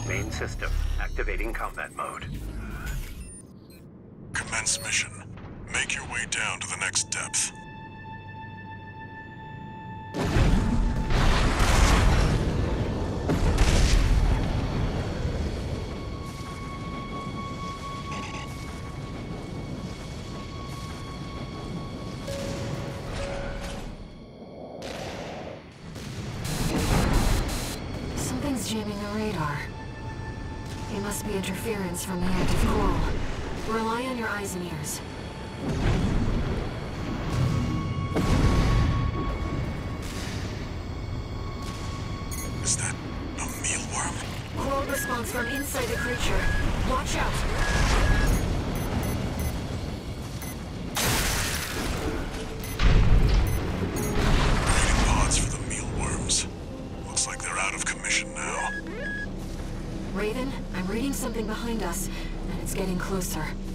Main system, activating combat mode. Commence mission. Make your way down to the next depth. Something's jamming the radar. It must be interference from the active coral. Rely on your eyes and ears. Is that a mealworm? Coral response from inside the creature. Watch out! Reading pods for the mealworms. Looks like they're out of commission now. Raven, I'm reading something behind us, and it's getting closer.